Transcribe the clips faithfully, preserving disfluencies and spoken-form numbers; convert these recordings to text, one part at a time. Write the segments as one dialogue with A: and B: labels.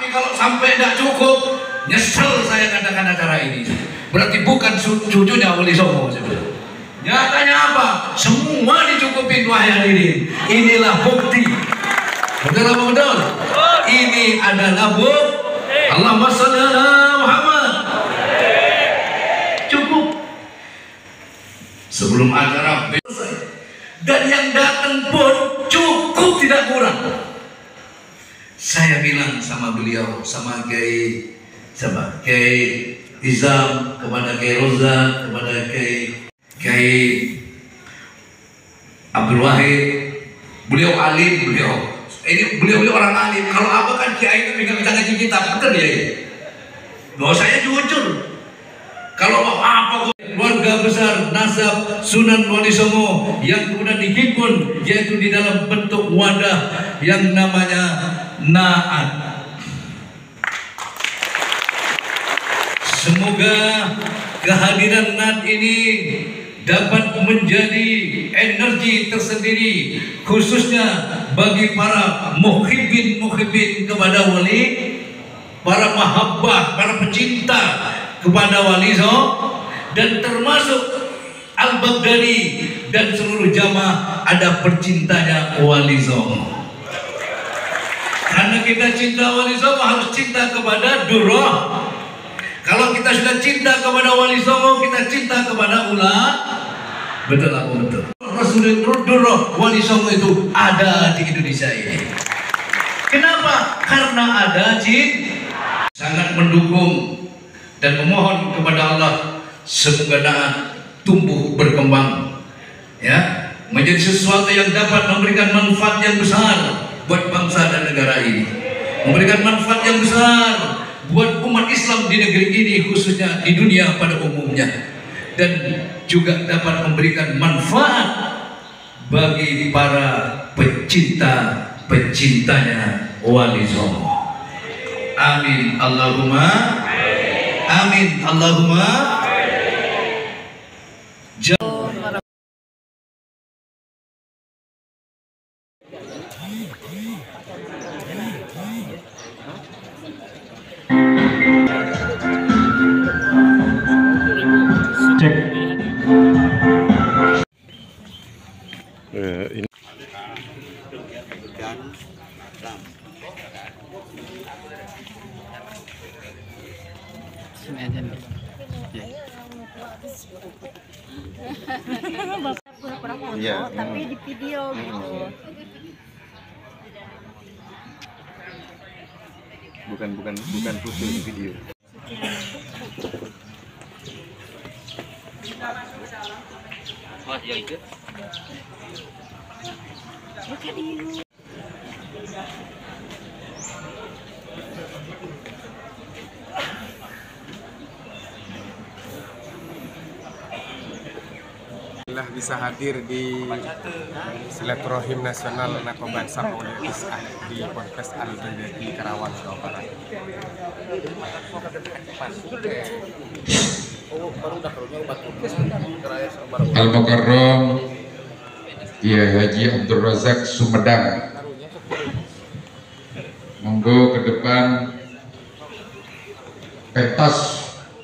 A: kalau sampai tidak cukup, nyesel saya katakan acara ini. Berarti bukan cucunya Wali Songo. Nyatanya apa? Semua dicukupin, wahai hadirin. Inilah bukti. Betul apa betul? Ini adalah bukti. Allahumma shalli ala Muhammad. Cukup. Sebelum acara selesai. Dan yang datang pun cukup, tidak kurang. Saya bilang sama beliau, sama Kiai sama Kiai Izam, kepada Kiai Roza, kepada Kiai Kiai Abdul Wahid, beliau alim, beliau ini beliau beliau orang alim. Kalau apa kan Kiai itu bisa bisa ngaji kitab, betul ya? Doa saya jujur. Kalau apa keluarga besar nasab Sunan Wali Songo yang kemudian dihimpun yaitu di dalam bentuk wadah yang namanya Naat. Semoga kehadiran Naat ini dapat menjadi energi tersendiri khususnya bagi para muhibbin-muhibbin kepada wali, para mahabbah, para pecinta kepada Wali Songo, dan termasuk Al-Baghdadi dan seluruh jamaah ada percintanya Wali Songo. Karena kita cinta Wali Songo harus cinta kepada Durrah. Kalau kita sudah cinta kepada Wali Songo, kita cinta kepada ulama. Betul apa betul? Rasulullah Durrah Wali Songo itu ada di Indonesia ini. Kenapa? Karena ada cinta. Sangat mendukung dan memohon kepada Allah semoga Naat tumbuh berkembang, ya, menjadi sesuatu yang dapat memberikan manfaat yang besar buat bangsa dan negara ini, memberikan manfaat yang besar buat umat Islam di negeri ini khususnya di dunia pada umumnya, dan juga dapat memberikan manfaat bagi para pecinta-pecintanya Wali Songo. Amin Allahumma amin Allahumma.
B: Cek.
C: Uh, ini.
D: Pura-pura foto,
C: ya,
D: tapi di video gitu.
C: Bukan bukan bukan foto di video.
E: Bisa hadir di silaturahim nasional Nakoban Sapolri di Ponpes Al-Baghdadi di Karawang, Jawa Barat.
F: Al-Mukarram Kiai Haji Abdul Razak Sumedang, monggo ke depan pentas.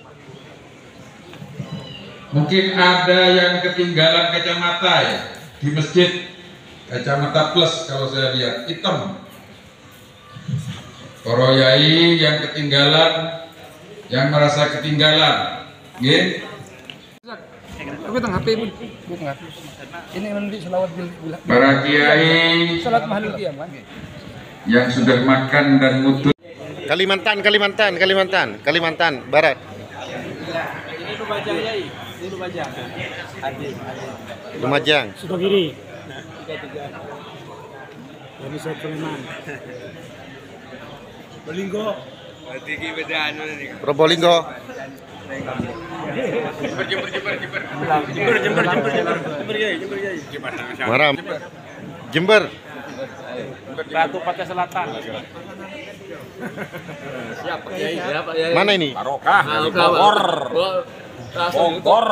F: Mungkin ada yang ketinggalan kacamata ya di masjid, kacamata plus kalau saya lihat hitam. Para yai yang ketinggalan, yang merasa ketinggalan, nggih.
G: Aku teng H P pun, bukan. Ini nanti selawat bila.
F: Para kiai
G: Salat mahalul qiyam kan.
F: Yang sudah makan dan mutu.
C: Kalimantan, Kalimantan, Kalimantan, Kalimantan Barat.
G: Ini Lumajang yai. Ini Lumajang.
C: Lumajang.
G: Sukabumi. Ini saya Sleman. Probolinggo.
C: Probolinggo.
G: Jember jember jember jember. Jember jember jember jember. Jember yai, jember yai.
C: Maram. Jember.
G: Batu Pantai Selatan. Siapa yai? Siapa yai?
C: Mana ini?
E: Barokah, Bogor. Bogor.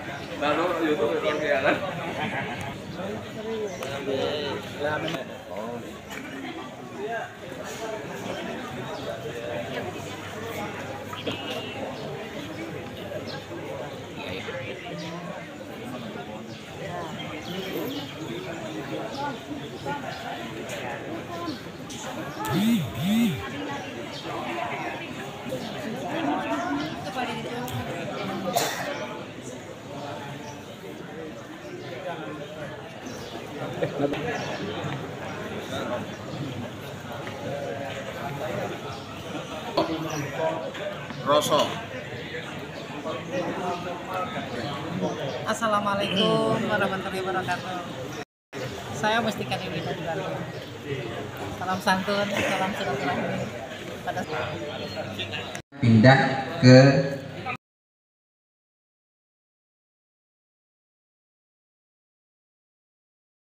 G: Lalu YouTube
C: Roso.
B: Assalamualaikum warahmatullahi wabarakatuh. Saya Mustika Dewi Nurani. Salam santun, salam silaturahmi. Pada
H: pindah ke